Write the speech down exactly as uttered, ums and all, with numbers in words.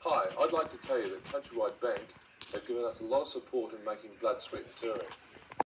Hi, I'd like to tell you that Countrywide Bank have given us a lot of support in making Blood, Sweat and Touring.